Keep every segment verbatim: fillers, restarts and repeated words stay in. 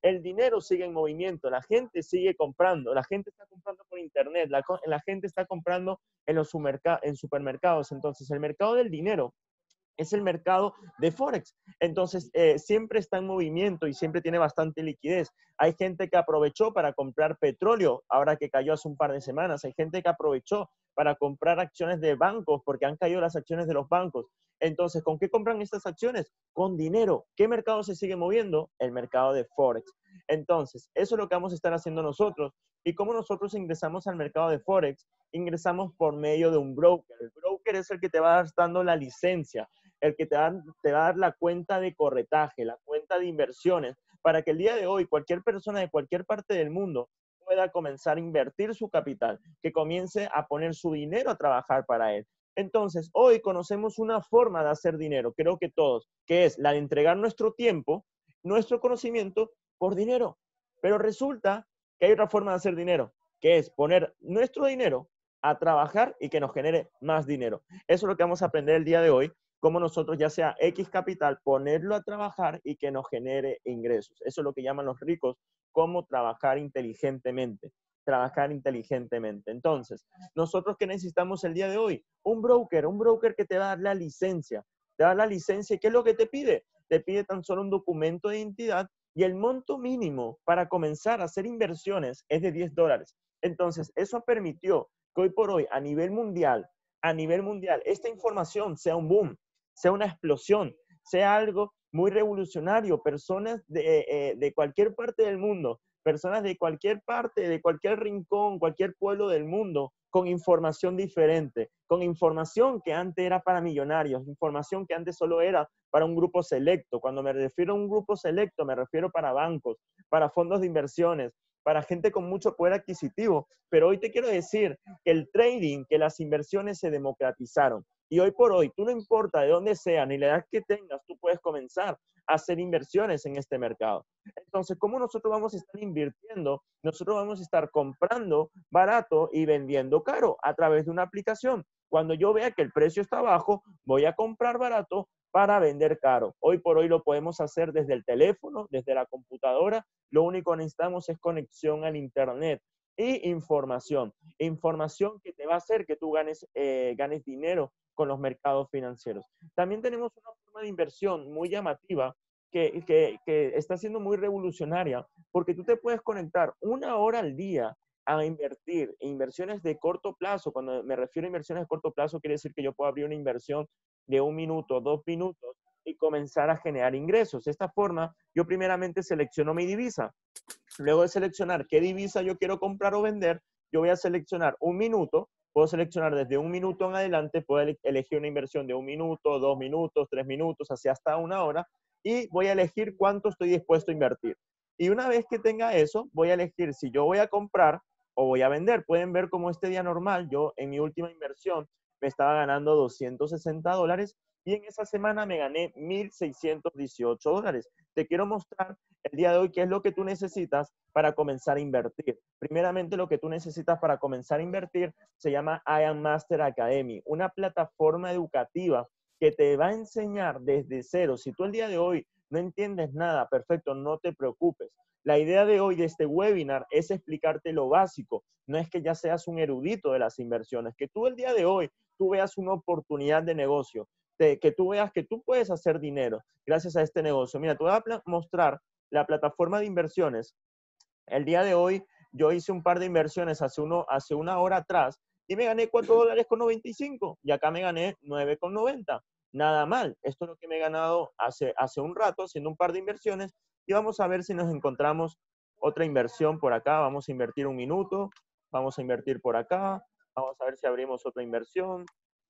el dinero sigue en movimiento, la gente sigue comprando, la gente está comprando por internet, la, la gente está comprando en los en supermercados. Entonces, el mercado del dinero es el mercado de Forex. Entonces, eh, siempre está en movimiento y siempre tiene bastante liquidez. Hay gente que aprovechó para comprar petróleo, ahora que cayó hace un par de semanas. Hay gente que aprovechó para comprar acciones de bancos, porque han caído las acciones de los bancos. Entonces, ¿con qué compran estas acciones? Con dinero. ¿Qué mercado se sigue moviendo? El mercado de Forex. Entonces, eso es lo que vamos a estar haciendo nosotros. ¿Y cómo nosotros ingresamos al mercado de Forex? Ingresamos por medio de un broker. El broker es el que te va dando la licencia, el que te va, te va a dar la cuenta de corretaje, la cuenta de inversiones, para que el día de hoy cualquier persona de cualquier parte del mundo pueda comenzar a invertir su capital, que comience a poner su dinero a trabajar para él. Entonces, hoy conocemos una forma de hacer dinero, creo que todos, que es la de entregar nuestro tiempo, nuestro conocimiento por dinero. Pero resulta que hay otra forma de hacer dinero, que es poner nuestro dinero a trabajar y que nos genere más dinero. Eso es lo que vamos a aprender el día de hoy, cómo nosotros, ya sea X capital, ponerlo a trabajar y que nos genere ingresos. Eso es lo que llaman los ricos, cómo trabajar inteligentemente. Trabajar inteligentemente. Entonces, nosotros, ¿qué necesitamos el día de hoy? Un broker, un broker que te va a dar la licencia. Te da la licencia y ¿qué es lo que te pide? Te pide tan solo un documento de identidad y el monto mínimo para comenzar a hacer inversiones es de diez dólares. Entonces, eso permitió que hoy por hoy, a nivel mundial, a nivel mundial, esta información sea un boom, sea una explosión, sea algo muy revolucionario. Personas de, eh, de cualquier parte del mundo, personas de cualquier parte, de cualquier rincón, cualquier pueblo del mundo, con información diferente, con información que antes era para millonarios, información que antes solo era para un grupo selecto. Cuando me refiero a un grupo selecto, me refiero para bancos, para fondos de inversiones, para gente con mucho poder adquisitivo. Pero hoy te quiero decir que el trading, que las inversiones se democratizaron. Y hoy por hoy, tú no importa de dónde sea, ni la edad que tengas, tú puedes comenzar a hacer inversiones en este mercado. Entonces, ¿cómo nosotros vamos a estar invirtiendo? Nosotros vamos a estar comprando barato y vendiendo caro a través de una aplicación. Cuando yo vea que el precio está bajo, voy a comprar barato para vender caro. Hoy por hoy lo podemos hacer desde el teléfono, desde la computadora. Lo único que necesitamos es conexión al internet y información. Información que te va a hacer que tú ganes, eh, ganes dinero con los mercados financieros. También tenemos una forma de inversión muy llamativa que, que, que está siendo muy revolucionaria, porque tú te puedes conectar una hora al día a invertir, inversiones de corto plazo. Cuando me refiero a inversiones de corto plazo, quiere decir que yo puedo abrir una inversión de un minuto, dos minutos y comenzar a generar ingresos. De esta forma, yo primeramente selecciono mi divisa. Luego de seleccionar qué divisa yo quiero comprar o vender, yo voy a seleccionar un minuto. Puedo seleccionar desde un minuto en adelante, puedo elegir una inversión de un minuto, dos minutos, tres minutos, así hasta una hora, y voy a elegir cuánto estoy dispuesto a invertir. Y una vez que tenga eso, voy a elegir si yo voy a comprar o voy a vender. Pueden ver cómo este día normal, yo en mi última inversión me estaba ganando doscientos sesenta dólares y en esa semana me gané mil seiscientos dieciocho dólares. Te quiero mostrar el día de hoy qué es lo que tú necesitas para comenzar a invertir. Primeramente, lo que tú necesitas para comenzar a invertir se llama I Am Master Academy, una plataforma educativa que te va a enseñar desde cero. Si tú el día de hoy no entiendes nada, perfecto, no te preocupes. La idea de hoy de este webinar es explicarte lo básico. No es que ya seas un erudito de las inversiones, que tú el día de hoy tú veas una oportunidad de negocio, de, que tú veas que tú puedes hacer dinero gracias a este negocio. Mira, te voy a mostrar la plataforma de inversiones. El día de hoy yo hice un par de inversiones hace, uno, hace una hora atrás y me gané cuatro dólares con noventa y cinco y acá me gané nueve con noventa. Nada mal. Esto es lo que me he ganado hace, hace un rato haciendo un par de inversiones y vamos a ver si nos encontramos otra inversión por acá. Vamos a invertir un minuto. Vamos a invertir por acá. Vamos a ver si abrimos otra inversión.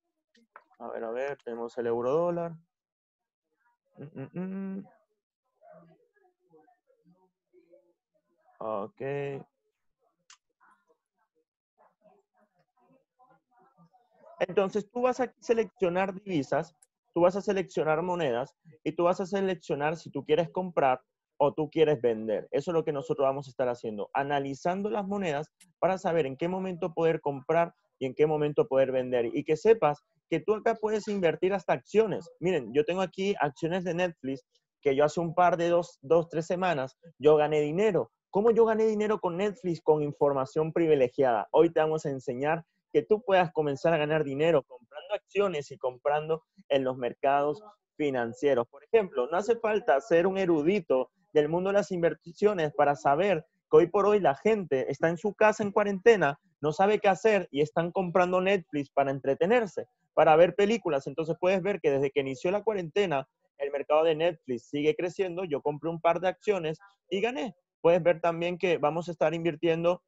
A ver, a ver, tenemos el euro dólar. Mm, mm, mm. Ok. Entonces tú vas a seleccionar divisas, tú vas a seleccionar monedas y tú vas a seleccionar si tú quieres comprar o tú quieres vender. Eso es lo que nosotros vamos a estar haciendo, analizando las monedas para saber en qué momento poder comprar y en qué momento poder vender. Y que sepas que tú acá puedes invertir hasta acciones. Miren, yo tengo aquí acciones de Netflix que yo hace un par de dos, dos, tres semanas, yo gané dinero. ¿Cómo yo gané dinero con Netflix? Con información privilegiada. Hoy te vamos a enseñar que tú puedas comenzar a ganar dinero comprando acciones y comprando en los mercados financieros. Por ejemplo, no hace falta ser un erudito del mundo de las inversiones para saber que hoy por hoy la gente está en su casa en cuarentena, no sabe qué hacer y están comprando Netflix para entretenerse, para ver películas. Entonces puedes ver que desde que inició la cuarentena, el mercado de Netflix sigue creciendo. Yo compré un par de acciones y gané. Puedes ver también que vamos a estar invirtiendo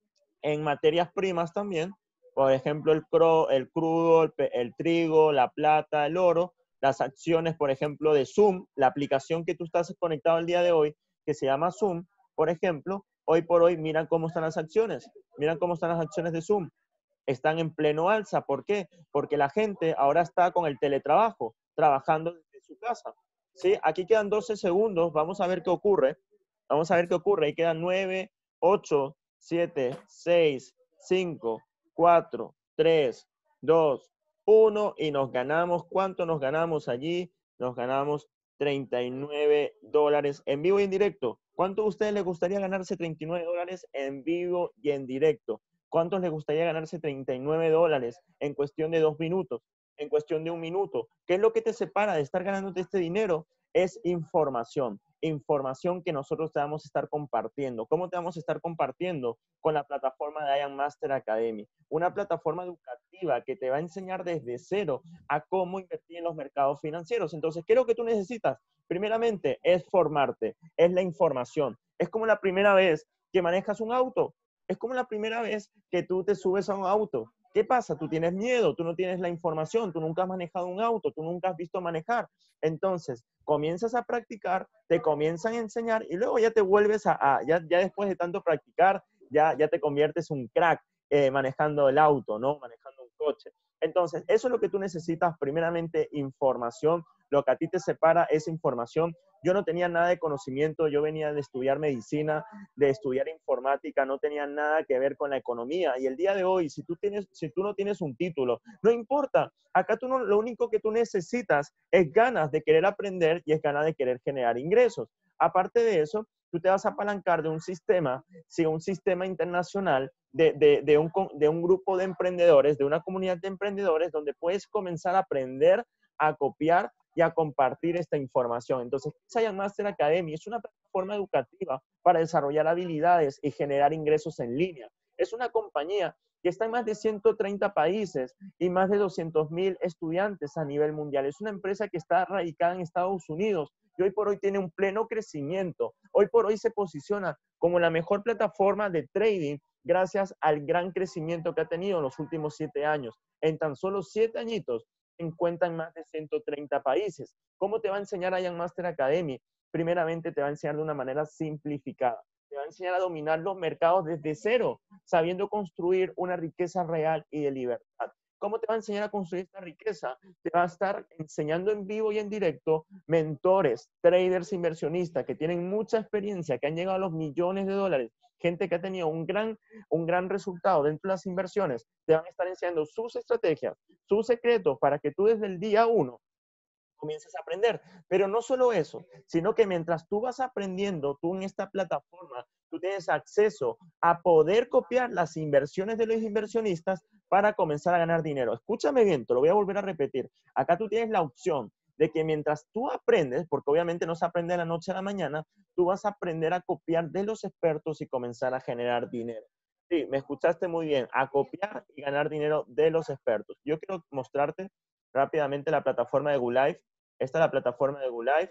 en materias primas también. Por ejemplo, el, cro, el crudo, el, el trigo, la plata, el oro, las acciones, por ejemplo, de Zoom, la aplicación que tú estás conectado el día de hoy, que se llama Zoom, por ejemplo, hoy por hoy, miran cómo están las acciones, miran cómo están las acciones de Zoom. Están en pleno alza. ¿Por qué? Porque la gente ahora está con el teletrabajo, trabajando desde su casa. ¿Sí? Aquí quedan doce segundos, vamos a ver qué ocurre. Vamos a ver qué ocurre. Ahí quedan nueve, ocho, siete, seis, cinco, cuatro, tres, dos, uno y nos ganamos. ¿Cuánto nos ganamos allí? Nos ganamos treinta y nueve dólares en vivo y en directo. ¿Cuánto a ustedes les gustaría ganarse treinta y nueve dólares en vivo y en directo? ¿Cuántos les gustaría ganarse treinta y nueve dólares en cuestión de dos minutos? En cuestión de un minuto. ¿Qué es lo que te separa de estar ganándote este dinero? Es información. Información que nosotros te vamos a estar compartiendo. ¿Cómo te vamos a estar compartiendo? Con la plataforma de I A M Master Academy. Una plataforma educativa que te va a enseñar desde cero a cómo invertir en los mercados financieros. Entonces, ¿qué es lo que tú necesitas? Primeramente, es formarte. Es la información. Es como la primera vez que manejas un auto. Es como la primera vez que tú te subes a un auto. ¿Qué pasa? Tú tienes miedo, tú no tienes la información, tú nunca has manejado un auto, tú nunca has visto manejar. Entonces, comienzas a practicar, te comienzan a enseñar y luego ya te vuelves a, a ya, ya después de tanto practicar, ya, ya te conviertes un crack eh, manejando el auto, ¿no? Manejando un coche. Entonces, eso es lo que tú necesitas, primeramente, información. Lo que a ti te separa es información. Yo no tenía nada de conocimiento, yo venía de estudiar medicina, de estudiar informática, no tenía nada que ver con la economía. Y el día de hoy, si tú, tienes, si tú no tienes un título, no importa. Acá tú no, lo único que tú necesitas es ganas de querer aprender y es ganas de querer generar ingresos. Aparte de eso, tú te vas a apalancar de un sistema, sí, un sistema internacional de, de, de, un, de un grupo de emprendedores, de una comunidad de emprendedores donde puedes comenzar a aprender, a copiar y a compartir esta información. Entonces, I A M Master Academy es una plataforma educativa para desarrollar habilidades y generar ingresos en línea. Es una compañía que está en más de ciento treinta países y más de doscientos mil estudiantes a nivel mundial. Es una empresa que está radicada en Estados Unidos y hoy por hoy tiene un pleno crecimiento. Hoy por hoy se posiciona como la mejor plataforma de trading gracias al gran crecimiento que ha tenido en los últimos siete años. En tan solo siete añitos se encuentra en más de ciento treinta países. ¿Cómo te va a enseñar I A M Master Academy? Primeramente te va a enseñar de una manera simplificada. Te va a enseñar a dominar los mercados desde cero, sabiendo construir una riqueza real y de libertad. ¿Cómo te va a enseñar a construir esta riqueza? Te va a estar enseñando en vivo y en directo mentores, traders, inversionistas que tienen mucha experiencia, que han llegado a los millones de dólares, gente que ha tenido un gran, un gran resultado dentro de las inversiones. Te van a estar enseñando sus estrategias, sus secretos para que tú desde el día uno comiences a aprender. Pero no solo eso, sino que mientras tú vas aprendiendo, tú en esta plataforma, tú tienes acceso a poder copiar las inversiones de los inversionistas para comenzar a ganar dinero. Escúchame bien, te lo voy a volver a repetir. Acá tú tienes la opción de que mientras tú aprendes, porque obviamente no se aprende de la noche a la mañana, tú vas a aprender a copiar de los expertos y comenzar a generar dinero. Sí, me escuchaste muy bien, a copiar y ganar dinero de los expertos. Yo quiero mostrarte rápidamente la plataforma de GoLive. Esta es la plataforma de GoLive.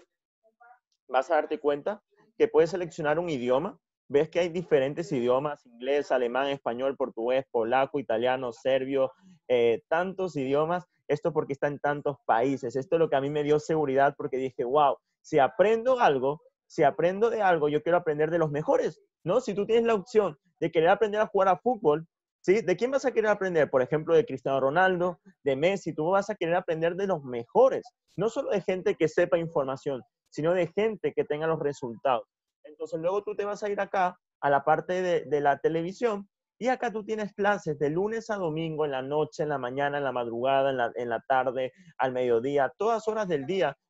Vas a darte cuenta que puedes seleccionar un idioma. Ves que hay diferentes idiomas, inglés, alemán, español, portugués, polaco, italiano, serbio, eh, tantos idiomas. Esto porque está en tantos países. Esto es lo que a mí me dio seguridad porque dije, wow, si aprendo algo, si aprendo de algo, yo quiero aprender de los mejores, ¿no? Si tú tienes la opción de querer aprender a jugar a fútbol, ¿sí? ¿De quién vas a querer aprender? Por ejemplo, de Cristiano Ronaldo, de Messi. Tú vas a querer aprender de los mejores, no solo de gente que sepa información, sino de gente que tenga los resultados. Entonces, luego tú te vas a ir acá a la parte de, de la televisión y acá tú tienes clases de lunes a domingo, en la noche, en la mañana, en la madrugada, en la, en la tarde, al mediodía, todas horas del día.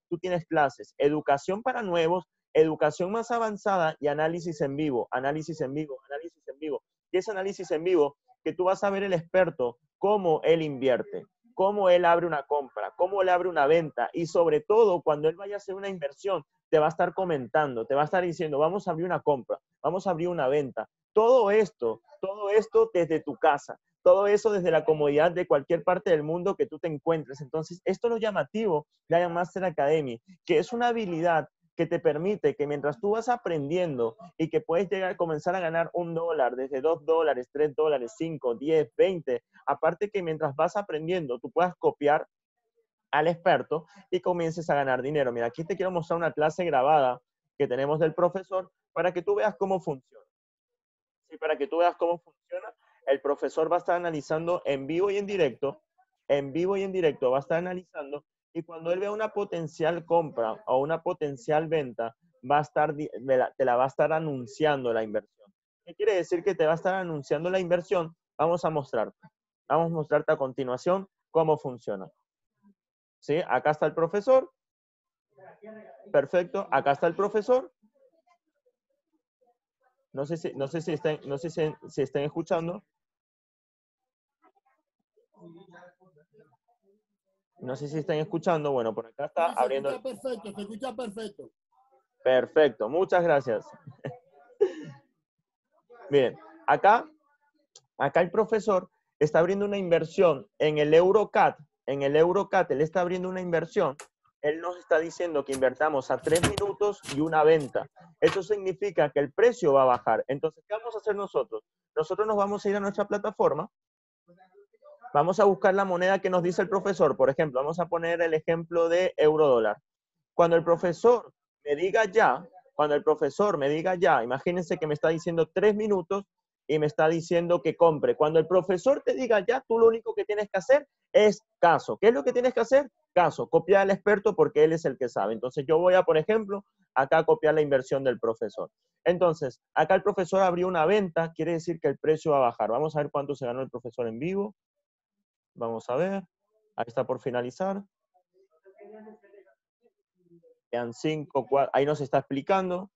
tú tienes clases, educación para nuevos, educación más avanzada y análisis en vivo, análisis en vivo, análisis en vivo. ¿Qué es análisis en vivo? Que tú vas a ver el experto, cómo él invierte, cómo él abre una compra, cómo él abre una venta y sobre todo cuando él vaya a hacer una inversión, te va a estar comentando, te va a estar diciendo, vamos a abrir una compra, vamos a abrir una venta. Todo esto, todo esto desde tu casa, todo eso desde la comodidad de cualquier parte del mundo que tú te encuentres. Entonces, esto es lo llamativo de I Am Master Academy, que es una habilidad que te permite que mientras tú vas aprendiendo y que puedes llegar a comenzar a ganar un dólar, desde dos dólares, tres dólares, cinco, diez, veinte, aparte que mientras vas aprendiendo, tú puedas copiar al experto y comiences a ganar dinero. Mira, aquí te quiero mostrar una clase grabada que tenemos del profesor para que tú veas cómo funciona. Sí, para que tú veas cómo funciona. El profesor va a estar analizando en vivo y en directo, en vivo y en directo va a estar analizando y cuando él vea una potencial compra o una potencial venta, va a estar, te la va a estar anunciando la inversión. ¿Qué quiere decir que te va a estar anunciando la inversión? Vamos a mostrarte. Vamos a mostrarte a continuación cómo funciona. ¿Sí? Acá está el profesor. Perfecto. Acá está el profesor. No sé si, no sé si estén, no sé si, si estén escuchando. No sé si están escuchando. Bueno, por acá está Sí, se abriendo. escucha perfecto, se escucha perfecto. Perfecto, muchas gracias. Bien, acá, acá el profesor está abriendo una inversión en el EuroCat. En el EuroCat, él está abriendo una inversión. Él nos está diciendo que invertamos a tres minutos y una venta. Eso significa que el precio va a bajar. Entonces, ¿qué vamos a hacer nosotros? Nosotros nos vamos a ir a nuestra plataforma. Vamos a buscar la moneda que nos dice el profesor. Por ejemplo, vamos a poner el ejemplo de euro dólar. Cuando el profesor me diga ya, cuando el profesor me diga ya, imagínense que me está diciendo tres minutos y me está diciendo que compre. Cuando el profesor te diga ya, tú lo único que tienes que hacer es caso. ¿Qué es lo que tienes que hacer? Caso. Copiar al experto porque él es el que sabe. Entonces yo voy a, por ejemplo, acá copiar la inversión del profesor. Entonces, acá el profesor abrió una venta, quiere decir que el precio va a bajar. Vamos a ver cuánto se ganó el profesor en vivo. Vamos a ver. Ahí está por finalizar. Quedan cinco, cuatro, ahí nos está explicando.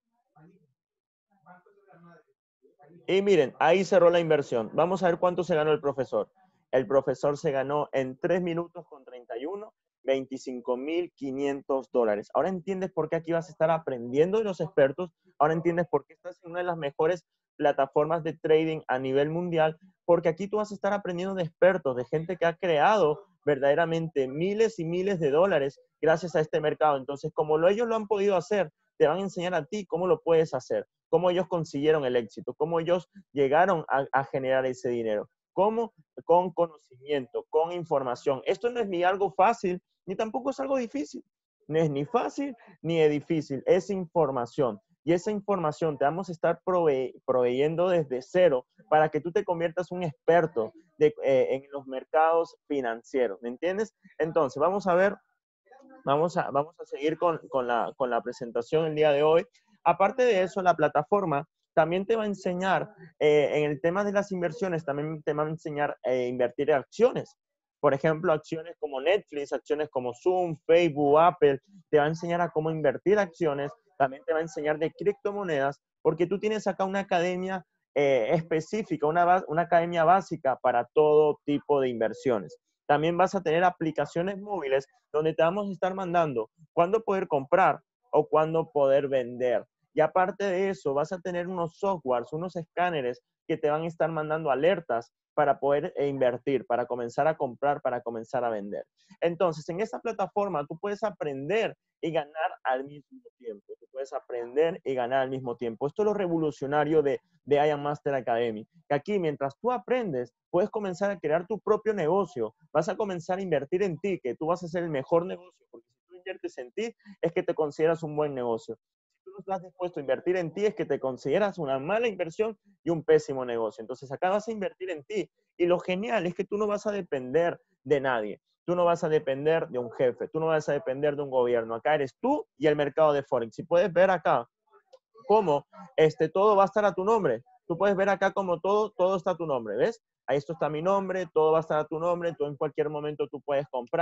Y miren, ahí cerró la inversión. Vamos a ver cuánto se ganó el profesor. El profesor se ganó en tres minutos con treinta y uno, veinticinco mil quinientos dólares. Ahora entiendes por qué aquí vas a estar aprendiendo de los expertos. Ahora entiendes por qué estás en una de las mejores plataformas de trading a nivel mundial. Porque aquí tú vas a estar aprendiendo de expertos, de gente que ha creado verdaderamente miles y miles de dólares gracias a este mercado. Entonces, como lo, ellos lo han podido hacer, te van a enseñar a ti cómo lo puedes hacer, cómo ellos consiguieron el éxito, cómo ellos llegaron a, a generar ese dinero. ¿Cómo? Con conocimiento, con información. Esto no es ni algo fácil, ni tampoco es algo difícil. No es ni fácil ni es difícil, es información. Y esa información te vamos a estar prove proveyendo desde cero para que tú te conviertas un experto de, eh, en los mercados financieros. ¿Me entiendes? Entonces, vamos a ver, vamos a, vamos a seguir con, con, la, con la presentación el día de hoy. Aparte de eso, la plataforma también te va a enseñar, eh, en el tema de las inversiones, también te va a enseñar a eh, invertir en acciones. Por ejemplo, acciones como Netflix, acciones como Zoom, Facebook, Apple, te va a enseñar a cómo invertir acciones, también te va a enseñar de criptomonedas, porque tú tienes acá una academia eh, específica, una, una academia básica para todo tipo de inversiones. También vas a tener aplicaciones móviles donde te vamos a estar mandando cuándo poder comprar o cuándo poder vender. Y aparte de eso, vas a tener unos softwares, unos escáneres que te van a estar mandando alertas para poder invertir, para comenzar a comprar, para comenzar a vender. Entonces, en esta plataforma tú puedes aprender y ganar al mismo tiempo. Tú puedes aprender y ganar al mismo tiempo. Esto es lo revolucionario de, de I Am Master Academy. Que aquí, mientras tú aprendes, puedes comenzar a crear tu propio negocio. Vas a comenzar a invertir en ti, que tú vas a hacer el mejor negocio. Porque si tú inviertes en ti, es que te consideras un buen negocio. Si tú no estás dispuesto a invertir en ti, es que te consideras una mala inversión y un pésimo negocio. Entonces, acá vas a invertir en ti. Y lo genial es que tú no vas a depender de nadie. Tú no vas a depender de un jefe, tú no vas a depender de un gobierno. Acá eres tú y el mercado de Forex. Si puedes ver acá cómo este, todo va a estar a tu nombre. Tú puedes ver acá cómo todo, todo está a tu nombre, ¿ves? Ahí esto está mi nombre, todo va a estar a tu nombre, tú en cualquier momento tú puedes comprar,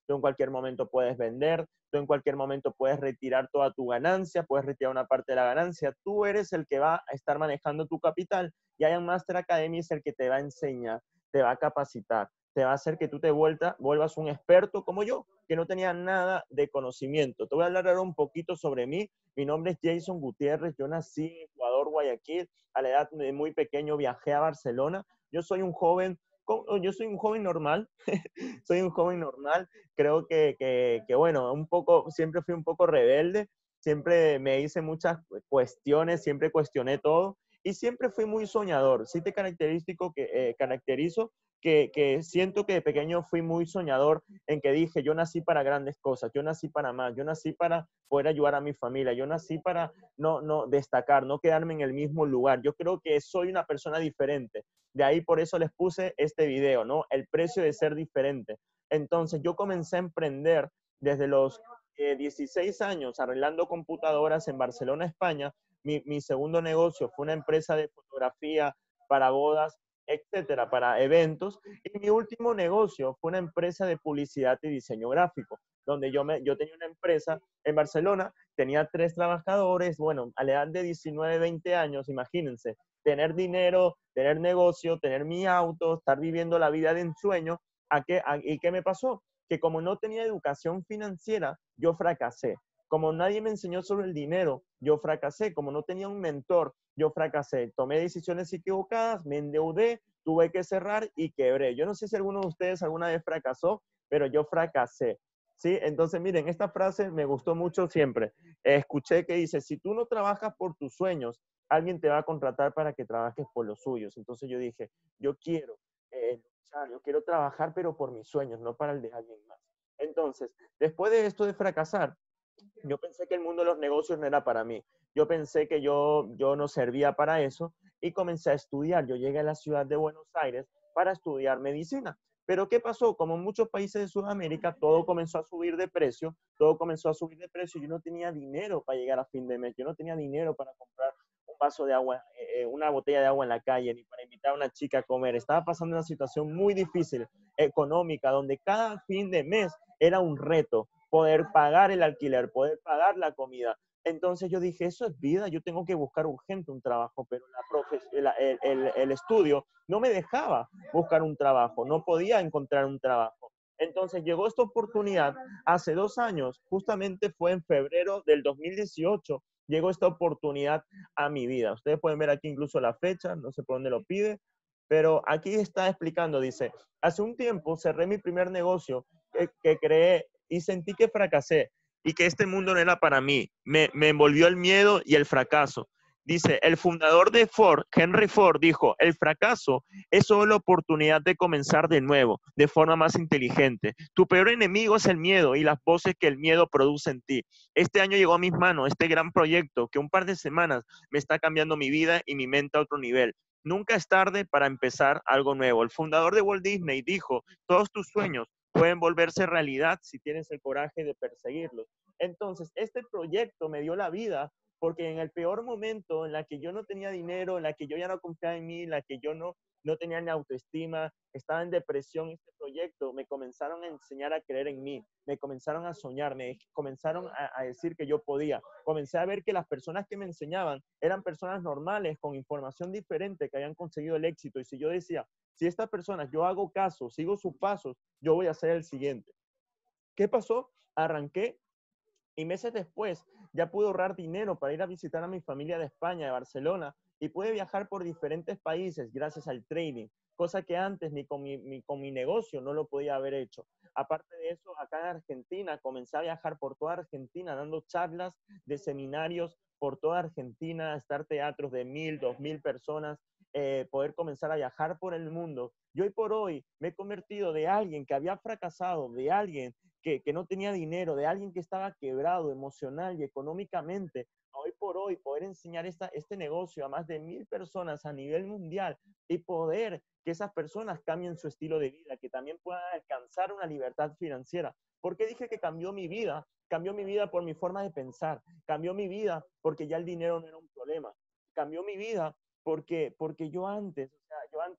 tú en cualquier momento puedes vender, tú en cualquier momento puedes retirar toda tu ganancia, puedes retirar una parte de la ganancia, tú eres el que va a estar manejando tu capital y Iron Master Academy es el que te va a enseñar, te va a capacitar, te va a hacer que tú te vuelta, vuelvas un experto como yo, que no tenía nada de conocimiento. Te voy a hablar ahora un poquito sobre mí. Mi nombre es Jason Gutiérrez, yo nací en Ecuador, Guayaquil, a la edad de muy pequeño viajé a Barcelona. Yo soy un joven, yo soy un joven normal, soy un joven normal, creo que, que, que, bueno, un poco, siempre fui un poco rebelde, siempre me hice muchas cuestiones, siempre cuestioné todo y siempre fui muy soñador. Sí te caracterizo que, eh, caracterizo que, que siento que de pequeño fui muy soñador en que dije, yo nací para grandes cosas, yo nací para más, yo nací para poder ayudar a mi familia, yo nací para no, no destacar, no quedarme en el mismo lugar. Yo creo que soy una persona diferente. De ahí por eso les puse este video, ¿no? El precio de ser diferente. Entonces yo comencé a emprender desde los eh, dieciséis años arreglando computadoras en Barcelona, España. Mi, mi segundo negocio fue una empresa de fotografía para bodas, etcétera, para eventos. Y mi último negocio fue una empresa de publicidad y diseño gráfico, donde yo, me, yo tenía una empresa en Barcelona, tenía tres trabajadores, bueno, a la edad de diecinueve, veinte años, imagínense, tener dinero, tener negocio, tener mi auto, estar viviendo la vida de ensueño. ¿A qué, a, ¿Y qué me pasó? Que como no tenía educación financiera, yo fracasé. Como nadie me enseñó sobre el dinero, yo fracasé. Como no tenía un mentor, yo fracasé. Tomé decisiones equivocadas, me endeudé, tuve que cerrar y quebré. Yo no sé si alguno de ustedes alguna vez fracasó, pero yo fracasé. ¿Sí? Entonces, miren, esta frase me gustó mucho siempre. Eh, escuché que dice, si tú no trabajas por tus sueños, alguien te va a contratar para que trabajes por los suyos. Entonces yo dije, yo quiero eh, luchar, yo quiero trabajar, pero por mis sueños, no para el de alguien más. Entonces, después de esto de fracasar, yo pensé que el mundo de los negocios no era para mí. Yo pensé que yo, yo no servía para eso y comencé a estudiar. Yo llegué a la ciudad de Buenos Aires para estudiar medicina. Pero ¿qué pasó? Como en muchos países de Sudamérica, todo comenzó a subir de precio, todo comenzó a subir de precio. Yo no tenía dinero para llegar a fin de mes, yo no tenía dinero para comprar un vaso de agua, eh, una botella de agua en la calle, ni para invitar a una chica a comer. Estaba pasando una situación muy difícil económica, donde cada fin de mes era un reto poder pagar el alquiler, poder pagar la comida. Entonces yo dije, eso es vida, yo tengo que buscar urgente un trabajo, pero la profes la, el, el, el estudio no me dejaba buscar un trabajo, no podía encontrar un trabajo. Entonces llegó esta oportunidad hace dos años, justamente fue en febrero del dos mil dieciocho, llegó esta oportunidad a mi vida. Ustedes pueden ver aquí incluso la fecha, no sé por dónde lo pide, pero aquí está explicando, dice, hace un tiempo cerré mi primer negocio que, que creé y sentí que fracasé y que este mundo no era para mí. Me, me envolvió el miedo y el fracaso. Dice, el fundador de Ford, Henry Ford, dijo, el fracaso es solo la oportunidad de comenzar de nuevo, de forma más inteligente. Tu peor enemigo es el miedo y las voces que el miedo produce en ti. Este año llegó a mis manos este gran proyecto que un par de semanas me está cambiando mi vida y mi mente a otro nivel. Nunca es tarde para empezar algo nuevo. El fundador de Walt Disney dijo, todos tus sueños pueden volverse realidad si tienes el coraje de perseguirlos. Entonces, este proyecto me dio la vida porque en el peor momento en la que yo no tenía dinero, en la que yo ya no confiaba en mí, en la que yo no, no tenía ni autoestima, estaba en depresión, este proyecto, me comenzaron a enseñar a creer en mí, me comenzaron a soñar, me comenzaron a, a decir que yo podía. Comencé a ver que las personas que me enseñaban eran personas normales, con información diferente, que habían conseguido el éxito. Y si yo decía, si estas personas, yo hago caso, sigo sus pasos, yo voy a ser el siguiente. ¿Qué pasó? Arranqué y meses después ya pude ahorrar dinero para ir a visitar a mi familia de España, de Barcelona, y pude viajar por diferentes países gracias al trading, cosa que antes ni con mi, ni con mi negocio no lo podía haber hecho. Aparte de eso, acá en Argentina comencé a viajar por toda Argentina dando charlas de seminarios por toda Argentina, estar teatros de mil, dos mil personas, eh, poder comenzar a viajar por el mundo. Y hoy por hoy me he convertido de alguien que había fracasado, de alguien que, que no tenía dinero, de alguien que estaba quebrado emocional y económicamente, a hoy por hoy poder enseñar esta, este negocio a más de mil personas a nivel mundial y poder que esas personas cambien su estilo de vida, que también puedan alcanzar una libertad financiera. ¿Por qué dije que cambió mi vida? Cambió mi vida por mi forma de pensar, cambió mi vida porque ya el dinero no era un problema, cambió mi vida porque, porque yo antes, o sea, yo antes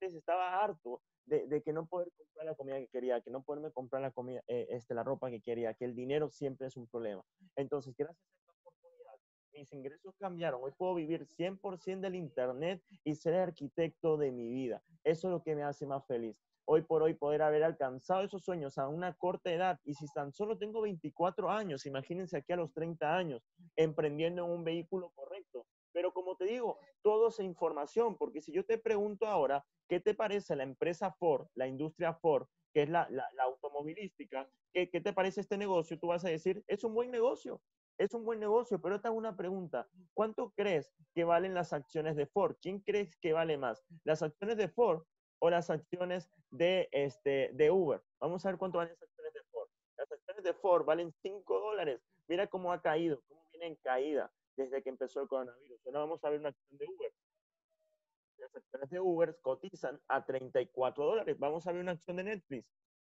antes estaba harto de, de que no poder comprar la comida que quería, que no poderme comprar la comida, eh, este, la ropa que quería, que el dinero siempre es un problema. Entonces, gracias a esta oportunidad, mis ingresos cambiaron. Hoy puedo vivir cien por ciento del internet y ser el arquitecto de mi vida. Eso es lo que me hace más feliz. Hoy por hoy poder haber alcanzado esos sueños a una corta edad, y si tan solo tengo veinticuatro años, imagínense aquí a los treinta años, emprendiendo en un vehículo correcto. Pero como te digo, todo es información, porque si yo te pregunto ahora, ¿qué te parece la empresa Ford, la industria Ford, que es la, la, la automovilística? ¿Qué, ¿Qué te parece este negocio? Tú vas a decir, es un buen negocio, es un buen negocio, pero te hago una pregunta. ¿Cuánto crees que valen las acciones de Ford? ¿Quién crees que vale más? ¿Las acciones de Ford o las acciones de, este, de Uber? Vamos a ver cuánto valen las acciones de Ford. Las acciones de Ford valen cinco dólares. Mira cómo ha caído, cómo viene en caída desde que empezó el coronavirus. Ahora vamos a ver una acción de Uber. Las acciones de Uber cotizan a treinta y cuatro dólares. Vamos a ver una acción de Netflix.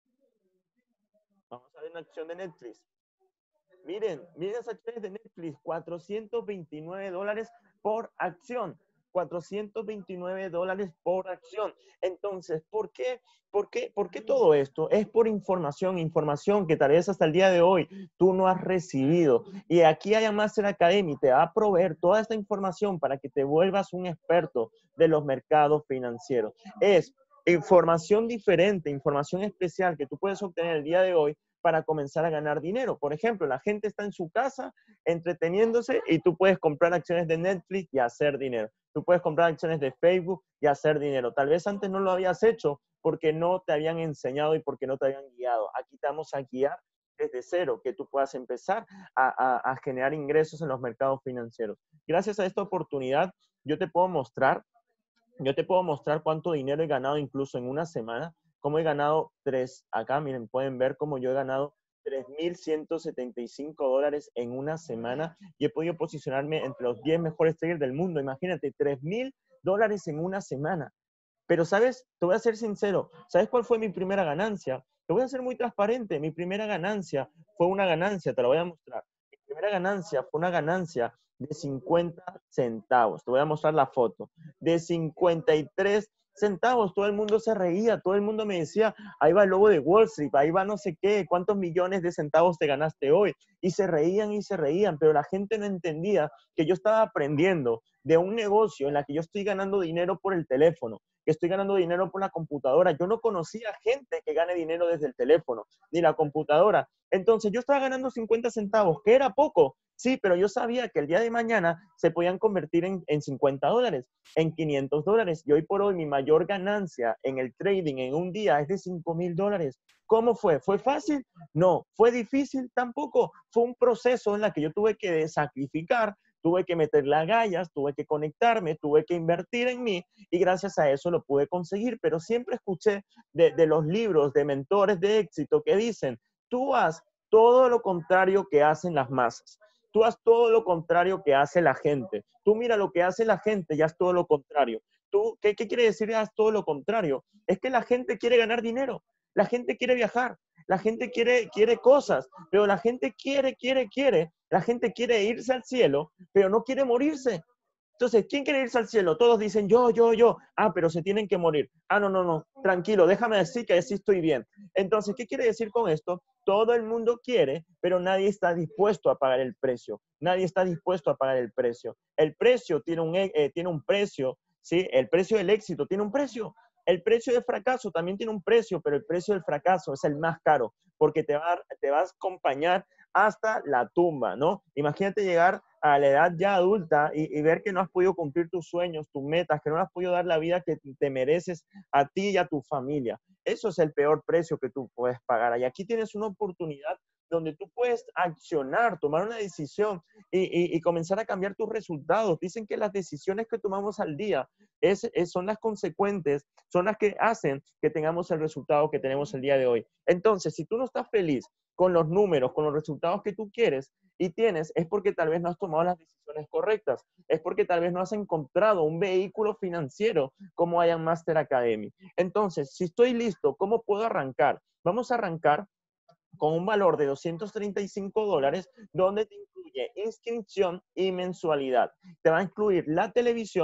Vamos a ver una acción de Netflix. Miren, miren las acciones de Netflix, cuatrocientos veintinueve dólares por acción. cuatrocientos veintinueve dólares por acción. Entonces, ¿por qué? ¿Por qué? ¿Por qué todo esto? Es por información, información que tal vez hasta el día de hoy tú no has recibido. Y aquí hay Master Academy, te va a proveer toda esta información para que te vuelvas un experto de los mercados financieros. Es información diferente, información especial que tú puedes obtener el día de hoy para comenzar a ganar dinero. Por ejemplo, la gente está en su casa entreteniéndose y tú puedes comprar acciones de Netflix y hacer dinero. Tú puedes comprar acciones de Facebook y hacer dinero. Tal vez antes no lo habías hecho porque no te habían enseñado y porque no te habían guiado. Aquí te vamos a guiar desde cero, que tú puedas empezar a, a, a generar ingresos en los mercados financieros. Gracias a esta oportunidad, yo te puedo mostrar, yo te puedo mostrar cuánto dinero he ganado incluso en una semana. Cómo he ganado tres, acá miren, pueden ver cómo yo he ganado tres mil ciento setenta y cinco dólares en una semana y he podido posicionarme entre los diez mejores traders del mundo. Imagínate, tres mil dólares en una semana. Pero, ¿sabes? Te voy a ser sincero. ¿Sabes cuál fue mi primera ganancia? Te voy a ser muy transparente. Mi primera ganancia fue una ganancia, te la voy a mostrar. Mi primera ganancia fue una ganancia de cincuenta centavos. Te voy a mostrar la foto. De cincuenta y tres centavos. Todo el mundo se reía. Todo el mundo me decía, ahí va el lobo de Wall Street, ahí va no sé qué, cuántos millones de centavos te ganaste hoy. Y se reían y se reían, pero la gente no entendía que yo estaba aprendiendo de un negocio en la que yo estoy ganando dinero por el teléfono, que estoy ganando dinero por la computadora. Yo no conocía gente que gane dinero desde el teléfono, ni la computadora. Entonces yo estaba ganando cincuenta centavos, que era poco, sí, pero yo sabía que el día de mañana se podían convertir en, en cincuenta dólares, en quinientos dólares. Y hoy por hoy mi mayor ganancia en el trading en un día es de cinco mil dólares. ¿Cómo fue? ¿Fue fácil? No. ¿Fue difícil? Tampoco. Fue un proceso en el que yo tuve que sacrificar, tuve que meterle agallas, tuve que conectarme, tuve que invertir en mí y gracias a eso lo pude conseguir. Pero siempre escuché de, de los libros de mentores de éxito que dicen, tú haz todo lo contrario que hacen las masas. Tú haz todo lo contrario que hace la gente. Tú mira lo que hace la gente y haz todo lo contrario. ¿Tú, qué, ¿Qué quiere decir haz todo lo contrario? Es que la gente quiere ganar dinero, la gente quiere viajar, la gente quiere, quiere cosas, pero la gente quiere, quiere, quiere. La gente quiere irse al cielo, pero no quiere morirse. Entonces, ¿quién quiere irse al cielo? Todos dicen yo, yo, yo. Ah, pero se tienen que morir. Ah, no, no, no. Tranquilo, déjame decir que así estoy bien. Entonces, ¿qué quiere decir con esto? Todo el mundo quiere, pero nadie está dispuesto a pagar el precio. Nadie está dispuesto a pagar el precio. El precio tiene un, eh, tiene un precio, ¿sí? El precio del éxito tiene un precio. El precio del fracaso también tiene un precio, pero el precio del fracaso es el más caro porque te va, te va a acompañar hasta la tumba, ¿no? Imagínate llegar a la edad ya adulta y, y ver que no has podido cumplir tus sueños, tus metas, que no has podido dar la vida que te mereces a ti y a tu familia. Eso es el peor precio que tú puedes pagar. Y aquí tienes una oportunidad donde tú puedes accionar, tomar una decisión y, y, y comenzar a cambiar tus resultados. Dicen que las decisiones que tomamos al día es, es, son las consecuentes, son las que hacen que tengamos el resultado que tenemos el día de hoy. Entonces, si tú no estás feliz con los números, con los resultados que tú quieres y tienes, es porque tal vez no has tomado las decisiones correctas, es porque tal vez no has encontrado un vehículo financiero como Iron Master Academy. Entonces, si estoy listo, ¿cómo puedo arrancar? Vamos a arrancar con un valor de doscientos treinta y cinco dólares, donde te incluye inscripción y mensualidad. Te va a incluir la televisión,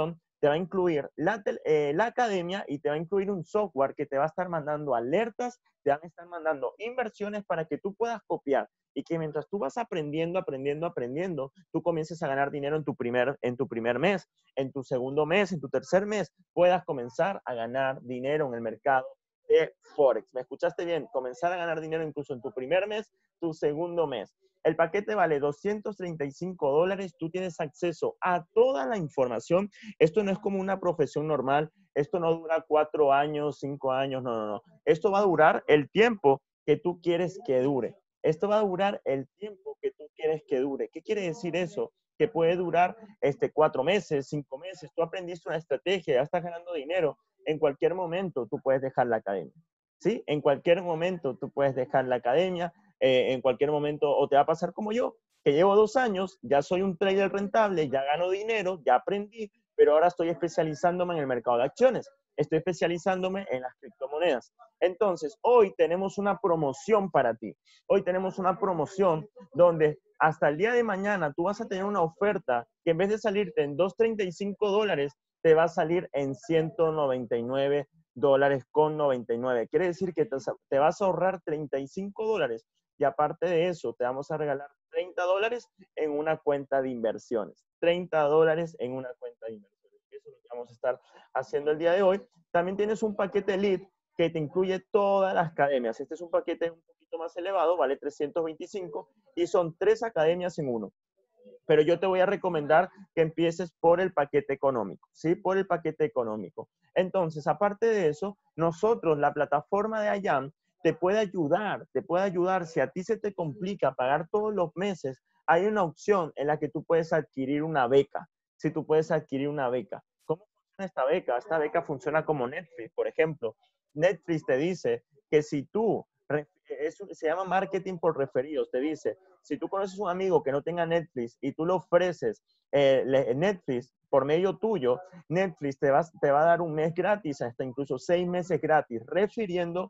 te va a incluir la, eh, la academia y te va a incluir un software que te va a estar mandando alertas, te van a estar mandando inversiones para que tú puedas copiar y que mientras tú vas aprendiendo, aprendiendo, aprendiendo, tú comiences a ganar dinero en tu primer, en tu primer mes, en tu segundo mes, en tu tercer mes, puedas comenzar a ganar dinero en el mercado de Forex. ¿Me escuchaste bien? Comenzar a ganar dinero incluso en tu primer mes, tu segundo mes. El paquete vale doscientos treinta y cinco dólares. Tú tienes acceso a toda la información. Esto no es como una profesión normal. Esto no dura cuatro años, cinco años. No, no, no. Esto va a durar el tiempo que tú quieres que dure. Esto va a durar el tiempo que tú quieres que dure. ¿Qué quiere decir eso? Que puede durar este, cuatro meses, cinco meses. Tú aprendiste una estrategia, ya estás ganando dinero. En cualquier momento tú puedes dejar la academia. ¿Sí? En cualquier momento tú puedes dejar la academia. Eh, en cualquier momento, o te va a pasar como yo, que llevo dos años, ya soy un trader rentable, ya gano dinero, ya aprendí, pero ahora estoy especializándome en el mercado de acciones, estoy especializándome en las criptomonedas. Entonces, hoy tenemos una promoción para ti. Hoy tenemos una promoción donde hasta el día de mañana tú vas a tener una oferta que en vez de salirte en doscientos treinta y cinco dólares, te va a salir en ciento noventa y nueve dólares con noventa y nueve. Quiere decir que te, te vas a ahorrar treinta y cinco dólares. Y aparte de eso, te vamos a regalar treinta dólares en una cuenta de inversiones. treinta dólares en una cuenta de inversiones. Eso es lo que vamos a estar haciendo el día de hoy. También tienes un paquete Elite que te incluye todas las academias. Este es un paquete un poquito más elevado, vale trescientos veinticinco y son tres academias en uno. Pero yo te voy a recomendar que empieces por el paquete económico, ¿sí? Por el paquete económico. Entonces, aparte de eso, nosotros, la plataforma de Ayam, te puede ayudar, te puede ayudar. Si a ti se te complica pagar todos los meses, hay una opción en la que tú puedes adquirir una beca. Si tú puedes adquirir una beca. ¿Cómo funciona esta beca? Esta beca funciona como Netflix, por ejemplo. Netflix te dice que si tú, eso se llama marketing por referidos, te dice, si tú conoces un amigo que no tenga Netflix y tú le ofreces eh, Netflix por medio tuyo, Netflix te va, te va a dar un mes gratis, hasta incluso seis meses gratis, refiriendo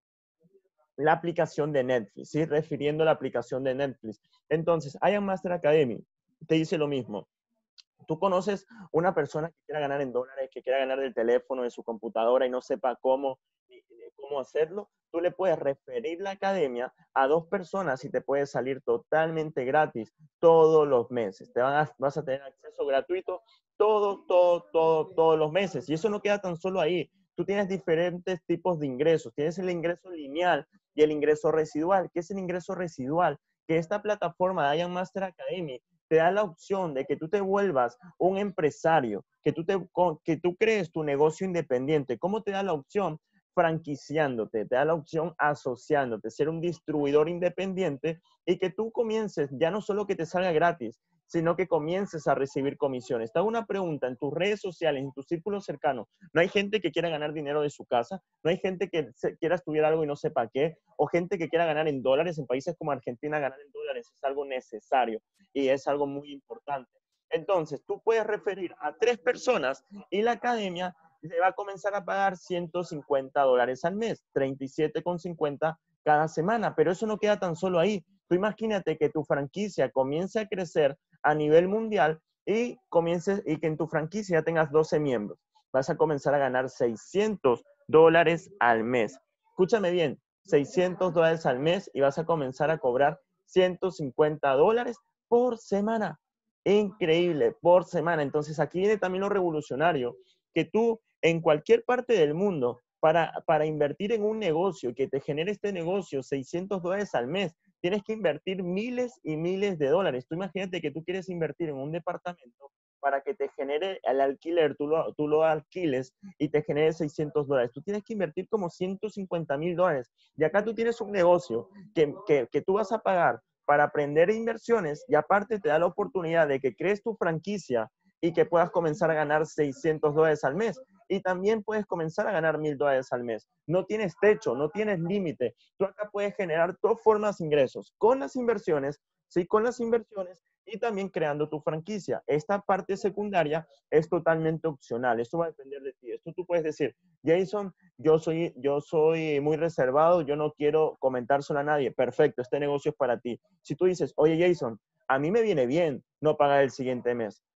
la aplicación de Netflix, ¿sí? Refiriendo la aplicación de Netflix. Entonces, I Am Master Academy te dice lo mismo. Tú conoces una persona que quiera ganar en dólares, que quiera ganar del teléfono, de su computadora y no sepa cómo, cómo hacerlo, tú le puedes referir la academia a dos personas y te puede salir totalmente gratis todos los meses. Te van a, vas a tener acceso gratuito todos, todos, todos, todos los meses. Y eso no queda tan solo ahí. Tú tienes diferentes tipos de ingresos. Tienes el ingreso lineal y el ingreso residual. ¿Qué es el ingreso residual? Que esta plataforma de I Am Master Academy te da la opción de que tú te vuelvas un empresario, que tú, te, que tú crees tu negocio independiente. ¿Cómo te da la opción? Franquiciándote, te da la opción asociándote, ser un distribuidor independiente y que tú comiences, ya no solo que te salga gratis, sino que comiences a recibir comisiones. Te hago una pregunta, en tus redes sociales, en tu círculo cercano, ¿no hay gente que quiera ganar dinero de su casa? ¿No hay gente que se, quiera estudiar algo y no sepa qué? ¿O gente que quiera ganar en dólares? En países como Argentina, ganar en dólares es algo necesario y es algo muy importante. Entonces, tú puedes referir a tres personas y la academia le va a comenzar a pagar ciento cincuenta dólares al mes, treinta y siete con cincuenta cada semana. Pero eso no queda tan solo ahí. Tú imagínate que tu franquicia comience a crecer a nivel mundial y, comiences, y que en tu franquicia tengas doce miembros. Vas a comenzar a ganar seiscientos dólares al mes. Escúchame bien, seiscientos dólares al mes y vas a comenzar a cobrar ciento cincuenta dólares por semana. Increíble, por semana. Entonces aquí viene también lo revolucionario, que tú en cualquier parte del mundo, para, para invertir en un negocio que te genere este negocio seiscientos dólares al mes, tienes que invertir miles y miles de dólares. Tú imagínate que tú quieres invertir en un departamento para que te genere el alquiler, tú lo, tú lo alquiles y te genere seiscientos dólares. Tú tienes que invertir como ciento cincuenta mil dólares. Y acá tú tienes un negocio que, que, que tú vas a pagar para aprender inversiones y aparte te da la oportunidad de que crees tu franquicia y que puedas comenzar a ganar seiscientos dólares al mes. Y también puedes comenzar a ganar mil dólares al mes. No tienes techo, no tienes límite. Tú acá puedes generar dos formas de ingresos, con las inversiones, sí, con las inversiones y también creando tu franquicia. Esta parte secundaria es totalmente opcional. Esto va a depender de ti. Esto tú puedes decir, Jason, yo soy, yo soy muy reservado, yo no quiero comentárselo a nadie. Perfecto, este negocio es para ti. Si tú dices, oye, Jason, a mí me viene bien no pagar el siguiente mes.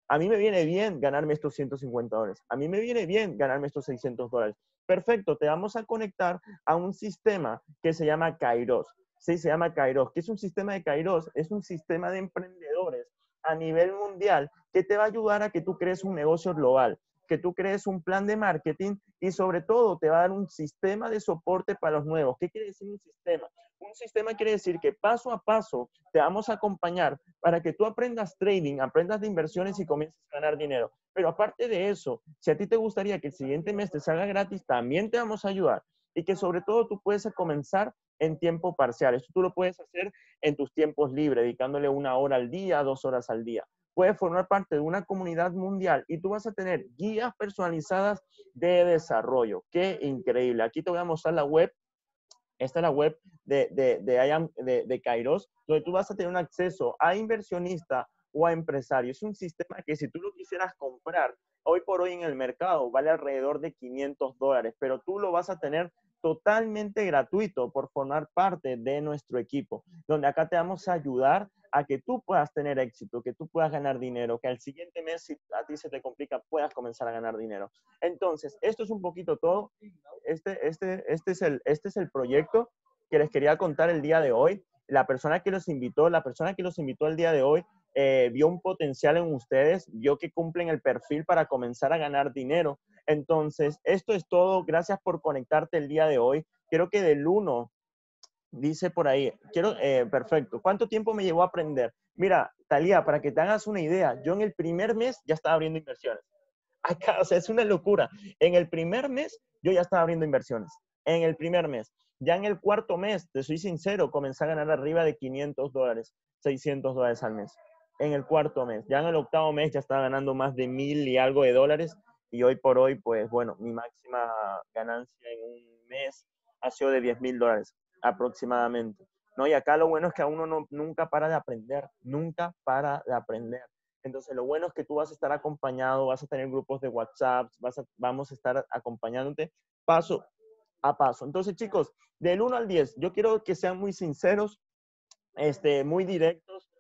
A mí me viene bien ganarme estos ciento cincuenta dólares. A mí me viene bien ganarme estos seiscientos dólares. Perfecto, te vamos a conectar a un sistema que se llama Kairos. Sí, se llama Kairos. ¿Qué es un sistema de Kairos? Es un sistema de emprendedores a nivel mundial que te va a ayudar a que tú crees un negocio global, que tú crees un plan de marketing y sobre todo te va a dar un sistema de soporte para los nuevos. ¿Qué quiere decir un sistema? Un sistema quiere decir que paso a paso te vamos a acompañar para que tú aprendas trading, aprendas de inversiones y comiences a ganar dinero. Pero aparte de eso, si a ti te gustaría que el siguiente mes te salga gratis, también te vamos a ayudar. Y que sobre todo tú puedes comenzar en tiempo parcial. Esto tú lo puedes hacer en tus tiempos libres, dedicándole una hora al día, dos horas al día. Puedes formar parte de una comunidad mundial y tú vas a tener guías personalizadas de desarrollo. ¡Qué increíble! Aquí te voy a mostrar la web. Esta es la web de, de, de, I am, de, de Kairos, donde tú vas a tener un acceso a inversionista o a empresario. Es un sistema que si tú lo quisieras comprar, hoy por hoy en el mercado vale alrededor de quinientos dólares, pero tú lo vas a tener totalmente gratuito por formar parte de nuestro equipo, donde acá te vamos a ayudar a que tú puedas tener éxito, que tú puedas ganar dinero, que al siguiente mes, si a ti se te complica, puedas comenzar a ganar dinero. Entonces, esto es un poquito todo. Este, este, este, es el, este es el proyecto que les quería contar el día de hoy. La persona que los invitó, la persona que los invitó el día de hoy, eh, vio un potencial en ustedes, vio que cumplen el perfil para comenzar a ganar dinero. Entonces, esto es todo. Gracias por conectarte el día de hoy. Quiero que del uno, dice por ahí, quiero, eh, perfecto. ¿Cuánto tiempo me llevó a aprender? Mira, Talía, para que te hagas una idea, yo en el primer mes ya estaba abriendo inversiones. Acá, o sea, es una locura. En el primer mes yo ya estaba abriendo inversiones. En el primer mes. Ya en el cuarto mes, te soy sincero, comencé a ganar arriba de quinientos dólares, seiscientos dólares al mes. En el cuarto mes. Ya en el octavo mes ya estaba ganando más de mil y algo de dólares. Y hoy por hoy, pues bueno, mi máxima ganancia en un mes ha sido de diez mil dólares aproximadamente. ¿No? Y acá lo bueno es que a uno no, nunca para de aprender, nunca para de aprender. Entonces, lo bueno es que tú vas a estar acompañado, vas a tener grupos de WhatsApp, vas a, vamos a estar acompañándote paso a paso. Entonces, chicos, del uno al diez, yo quiero que sean muy sinceros, este, muy directos.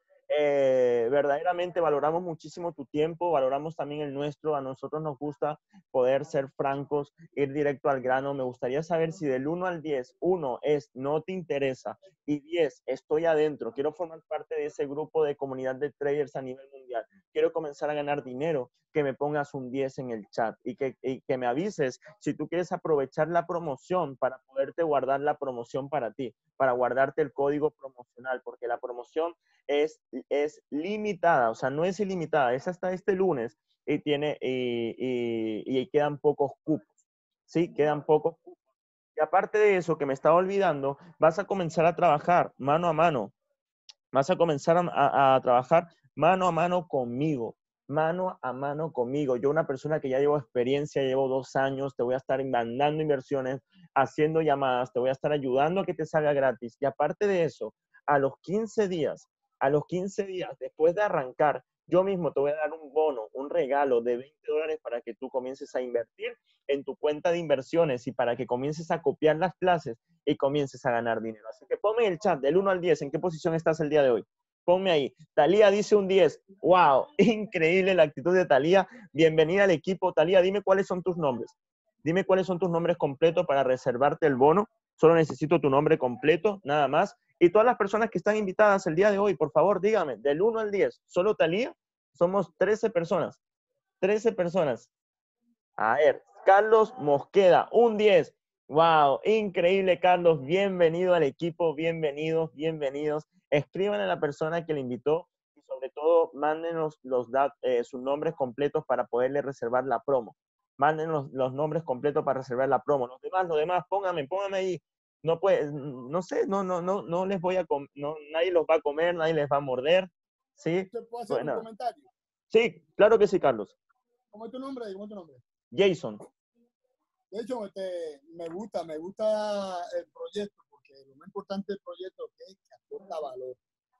Eh, verdaderamente valoramos muchísimo tu tiempo, valoramos también el nuestro. A nosotros nos gusta poder ser francos, ir directo al grano. Me gustaría saber si del uno al diez, uno es no te interesa y diez estoy adentro, quiero formar parte de ese grupo de comunidad de traders a nivel mundial, quiero comenzar a ganar dinero, que me pongas un diez en el chat y que, y que me avises si tú quieres aprovechar la promoción para poderte guardar la promoción para ti, para guardarte el código promocional, porque la promoción es, es limitada, o sea, no es ilimitada, es hasta este lunes y, tiene, y, y, y quedan pocos cupos, ¿sí? Quedan pocos cupos. Y aparte de eso, que me estaba olvidando, vas a comenzar a trabajar mano a mano, vas a comenzar a, a, a trabajar mano a mano conmigo, mano a mano conmigo. Yo, una persona que ya llevo experiencia, llevo dos años, te voy a estar mandando inversiones, haciendo llamadas, te voy a estar ayudando a que te salga gratis. Y aparte de eso, a los quince días, a los quince días, después de arrancar, yo mismo te voy a dar un bono, un regalo de veinte dólares para que tú comiences a invertir en tu cuenta de inversiones y para que comiences a copiar las clases y comiences a ganar dinero. Así que ponme en el chat del uno al diez, ¿en qué posición estás el día de hoy? Ponme ahí. Talía dice un diez. ¡Wow! Increíble la actitud de Talía. Bienvenida al equipo. Talía, dime cuáles son tus nombres. Dime cuáles son tus nombres completos para reservarte el bono. Solo necesito tu nombre completo, nada más. Y todas las personas que están invitadas el día de hoy, por favor, dígame, del uno al diez, ¿solo Talía? Somos trece personas. trece personas. A ver, Carlos Mosqueda, un diez. ¡Wow! Increíble, Carlos. Bienvenido al equipo. Bienvenidos, bienvenidos. Escriban a la persona que le invitó y sobre todo mándenos los eh, sus nombres completos para poderle reservar la promo. Mándenos los nombres completos para reservar la promo. Los demás, los demás, póngame, póngame ahí. No puede, no sé, no, no, no, no les voy a comer, no, nadie los va a comer, nadie les va a morder. ¿Sí? ¿Te puedo hacer Bueno. un comentario? Sí, claro que sí, Carlos. ¿Cómo es tu nombre? ¿Cómo es tu nombre? Jason. De hecho, este, me gusta, me gusta el proyecto, porque lo más importante del proyecto es que aporta valor.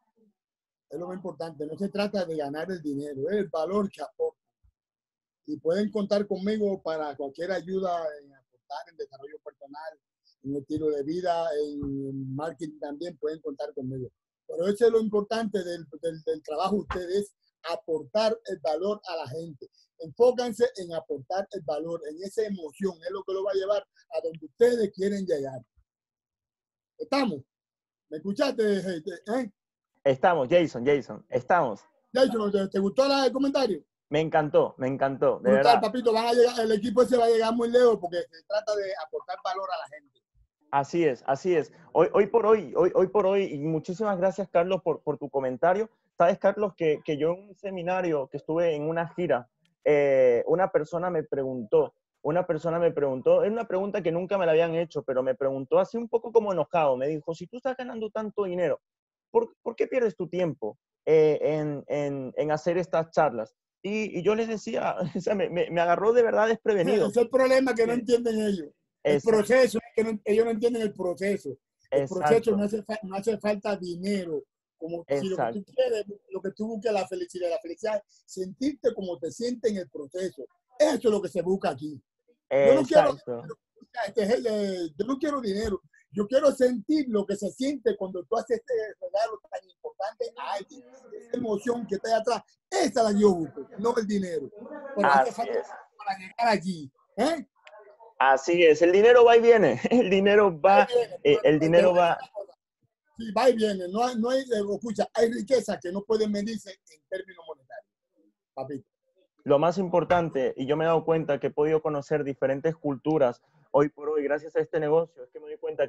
Es lo más importante. No se trata de ganar el dinero, es el valor que aporta. Y pueden contar conmigo para cualquier ayuda en aportar en desarrollo personal, en estilo de vida, en marketing también pueden contar conmigo. Pero eso es lo importante del, del, del trabajo de ustedes, aportar el valor a la gente. Enfócanse en aportar el valor, en esa emoción, es lo que lo va a llevar a donde ustedes quieren llegar. ¿Estamos? ¿Me escuchaste? ¿Eh? Estamos, Jason, Jason, estamos. Jason, ¿te, te gustó la, el comentario? Me encantó, me encantó, de Brutal, verdad. papito, van a llegar, el equipo ese va a llegar muy lejos porque se trata de aportar valor a la gente. Así es, así es. Hoy, hoy por hoy, hoy, hoy por hoy, y muchísimas gracias, Carlos, por, por tu comentario. Sabes, Carlos, que, que yo en un seminario que estuve en una gira, eh, una persona me preguntó, una persona me preguntó, es una pregunta que nunca me la habían hecho, pero me preguntó así un poco como enojado. Me dijo, si tú estás ganando tanto dinero, ¿por, ¿por qué pierdes tu tiempo eh, en, en, en hacer estas charlas? Y, y yo les decía, o sea, me, me, me agarró de verdad desprevenido. Ese es el problema que no entienden ellos. El Exacto. proceso, que no, ellos no entienden el proceso. El Exacto. proceso no hace, no hace falta dinero. Como si lo que tú quieres, lo que tú buscas la felicidad, la felicidad, sentirte como te sientes en el proceso. Eso es lo que se busca aquí. Yo no quiero, este, yo no quiero dinero. Yo quiero sentir lo que se siente cuando tú haces este regalo tan importante a alguien. Esa emoción que está ahí atrás, esa la yo busco, no el dinero. Pero hace falta para llegar allí. ¿Eh? Así es, el dinero va y viene, el dinero va, viene, eh, el dinero va. Sí, va y viene, no hay, no hay, escucha, hay riqueza que no pueden medirse en términos monetarios, papito. Lo más importante, y yo me he dado cuenta que he podido conocer diferentes culturas hoy por hoy, gracias a este negocio, es que me doy cuenta